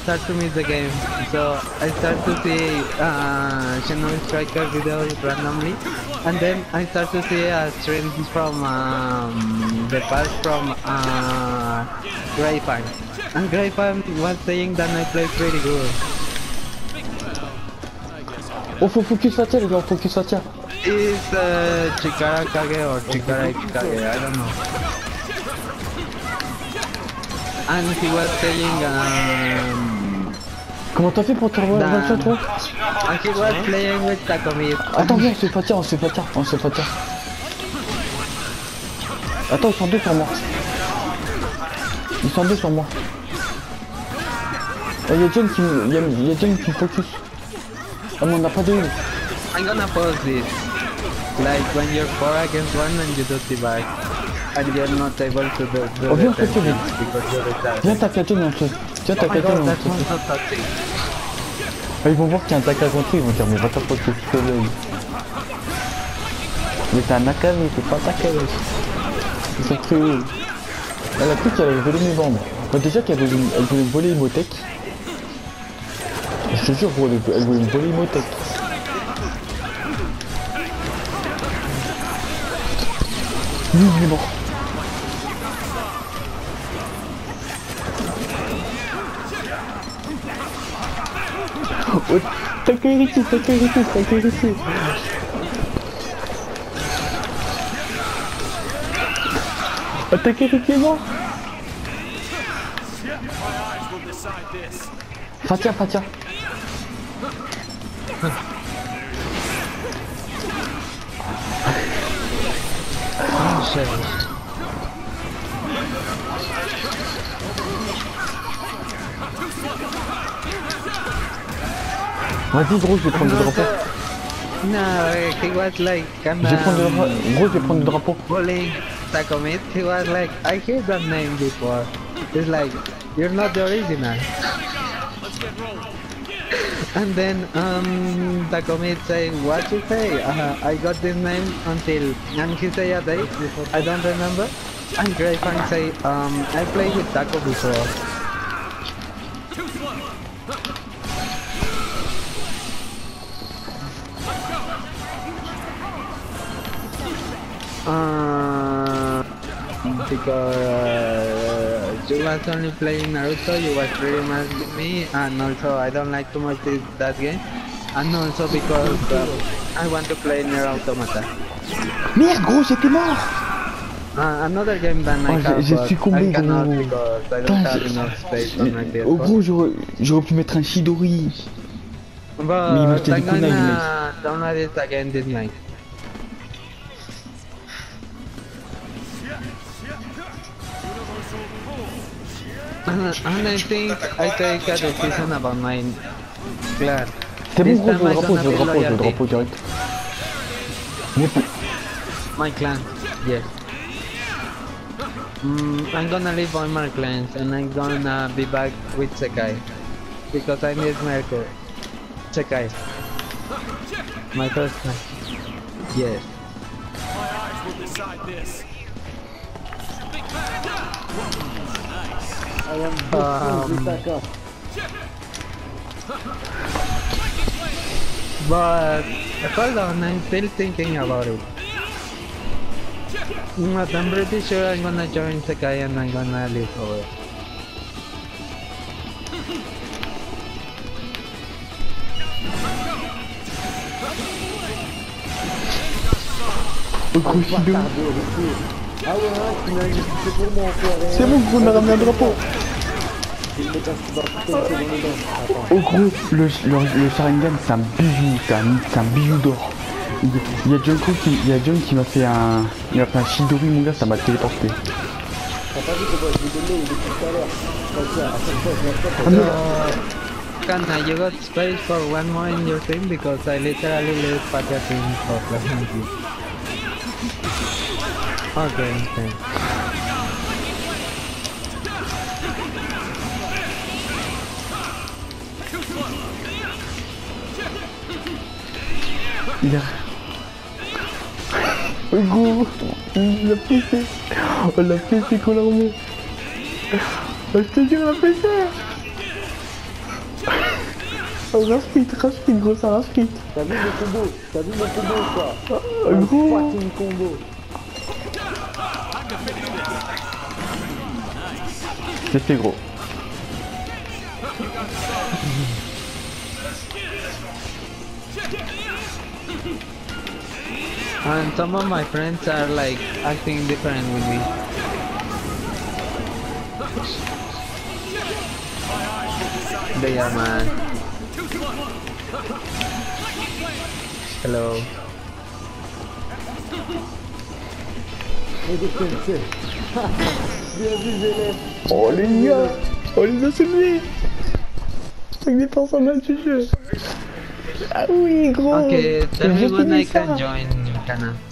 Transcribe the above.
start to miss the game. So I start to see Shadow Striker videos randomly, and then I start to see streams from the past from Greyfang. And Greyfang was saying that I play pretty good. Oh, faut focus Fatia les gars, focus Fatia. It's Chikara Kage or Chikara Kage, I don't know. And he was saying Comment t'as fait pour te revoir ça toi? and he was playing with Takomi. Attends viens, on se fait Fatia, on se fait Fatia, on se fait Fatia. Attends, ils sont deux sur moi. Ils sont deux sur moi. Oh, y'a John qui me focus. Ah mais on n'a pas de heal. I'm gonna pause this. Like when you're 4 against 1 and you do T-Bag. And you're not able to do Oh viens the Fatia, viens. because you're retarded. Viens taper à John et on se... Viens taper à John et on That se... one's not touching. Ah, ils vont voir qu'il y a un tac à contre, ils vont dire mais va t'apporter ce que l'œil. Mais t'es un Naka mais t'es pas Taka wesh. Ils sont cruels. Elle a cru qu'elle allait voler mes bandes. Bah, déjà qu'elle voulait me voler Imotech. Je te jure gros, elle voulait me voler Imotech. Lui il est mort. Oh, t'as hérité. Attaquez effectivement. Fatia. Vas-y gros, je vais prendre le drapeau. No, he was like kinda... Je vais prendre le drapeau. Gros, je vais prendre le drapeau. bullying Takomit. He was like, I heard that name before. It's like, you're not the original. And then Takomit say, what you say? I got this name until, and he say a date, I don't remember. And Greyfang say, I played with Taco before. Because you was only playing Naruto, you was pretty much with me, and also I don't like too much that game, and also because I want to play Nier Automata. Merde gros, j'étais mort. Another game that I have, j'ai but succombé I cannot gros. because I don't have enough space on my PS4. Oh gros, j'aurais pu mettre un Shidori. But Mais il m'a acheté I'm des kunai, le mec. gonna download it again this night. And I think I take a decision about my clan. C'est bon This gros, time I je gonna veux be le loyalty. drapeau direct. My clan, yes. I'm gonna leave all my clans and I'm gonna be back with Sekai. Because I miss Mercury. Sekai. My first clan. Yes. My eyes will decide this. But hold on, I'm still thinking about it. But I'm pretty sure I'm gonna join Sekai and I'm gonna leave over. Oh gros Shidori. C'est bon gros, on a ramené un drapeau. Oh gros, le Sharingan c'est un bijou, c'est un bijou d'or. Il y a John qui m'a fait un Shidori mon gars, ça m'a téléporté. Kana, you got space for one more in your team because I literally left Patia team for playing. Okay. Il a... Oh gros, il l'a poussé. On l'a poussé qu'on l'a remis. Oh, je te jure, on l'a poussé. Oh, rage gros, ça rage speed. T'as vu le combo? T'as vu le combo ou quoi? Gros. Fucking combo. C'est fait gros. And some of my friends are like acting different with me. They are mad. Hello. Bien vu, Zélé. Oh les gars, on les a soulevés. 5% du jeu. Ah oui gros. Okay, tell me J'ai when fini I can ça. join Kana.